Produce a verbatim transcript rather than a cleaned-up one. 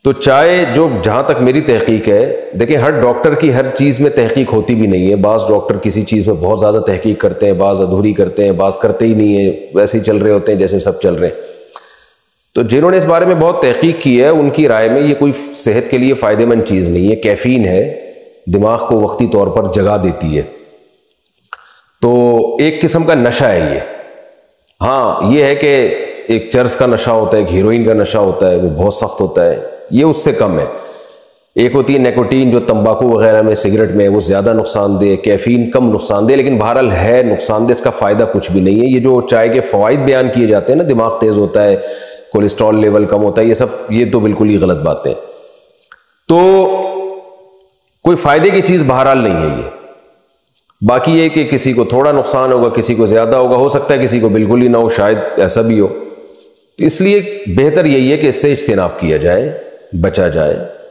تو چائے جو جہاں تک میری تحقیق ہے، دیکھیں ہر ڈاکٹر کی ہر چیز میں تحقیق ہوتی بھی نہیں ہے، بعض ڈاکٹر کسی چیز میں بہت زیادہ تحقیق کرتے ہیں، بعض ادھوری کرتے ہیں، بعض کرتے ہی نہیں ہیں، ویسے ہی چل رہے ہوتے ہیں جیسے سب چل رہے ہیں۔ تو جنہوں نے اس بارے میں بہت تحقیق کی ہے ان کی رائے میں یہ کوئی صحت کے لیے فائدہ مند چیز نہیں ہے، کیفین ہے، دماغ کو وقتی طور پر جگا دیتی ہے، تو ایک قسم کا نشہ ہے یہ۔ ہاں یہ ہے کہ ایک چرس کا نشہ ہوتا ہے، ایک ہیروئن کا نشہ ہوتا ہے، وہ بہت سخت ہوتا ہے، یہ اس سے کم ہے۔ ایک ہوتی ہے نیکوٹین جو تمباکو وغیرہ میں، سگریٹ میں، وہ زیادہ نقصان دہ، کیفین کم نقصان دہ، لیکن بہرحال ہے نقصان دہ، اس کا فائدہ کچھ بھی نہیں ہے۔ یہ جو چائے کے فوائد بیان کیے جاتے ہیں نا، دماغ تیز ہوتا ہے، کولیسٹرول لیول کم ہوتا ہے، یہ سب یہ تو بالکل ہی غلط باتیں۔ تو کوئی فائدے کی چیز بہرحال نہیں ہے یہ۔ باقی یہ کہ کسی کو تھوڑا نقصان ہوگا، کسی کو زیادہ ہوگا، ہو سکتا ہے کسی کو بالکل ہی نہ ہو، شاید ایسا بھی ہو۔ اس لیے بہتر یہی ہے کہ اس سے اجتناب کیا جائے، بچا جائے۔